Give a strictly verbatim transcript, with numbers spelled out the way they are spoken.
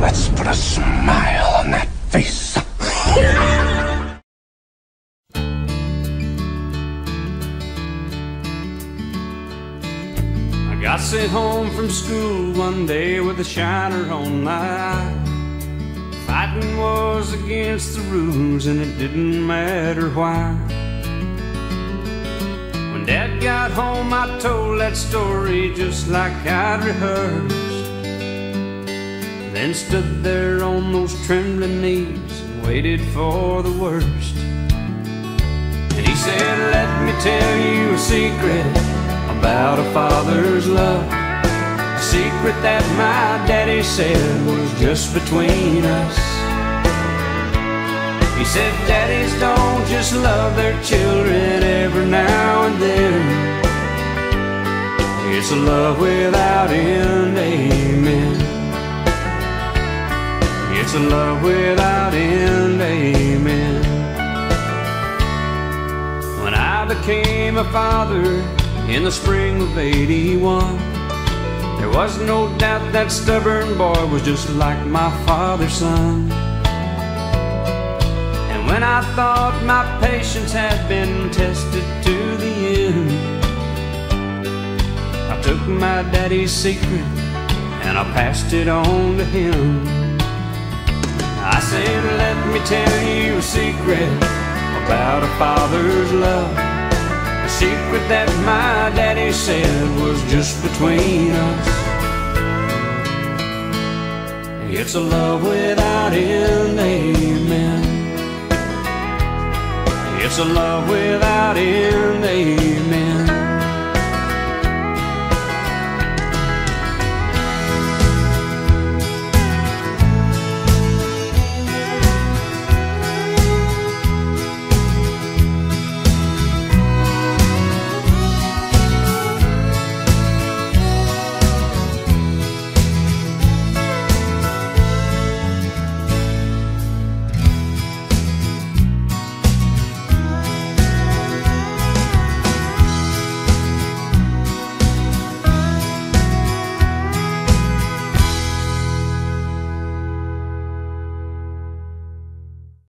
Let's put a smile on that face. I got sent home from school one day with a shiner on my eye. Fighting was against the rules and it didn't matter why. When Dad got home I told that story just like I'd rehearsed. Then stood there on those trembling knees and waited for the worst. And he said, let me tell you a secret about a father's love, a secret that my daddy said was just between us. He said, daddies don't just love their children every now and then. It's a love without end, amen. It's a love without end, amen. When I became a father in the spring of eighty-one, there was no doubt that stubborn boy was just like my father's son. And when I thought my patience had been tested to the end, I took my daddy's secret and I passed it on to him. I said, let me tell you a secret about a father's love, a secret that my daddy said was just between us. It's a love without end, amen. It's a love without end, amen.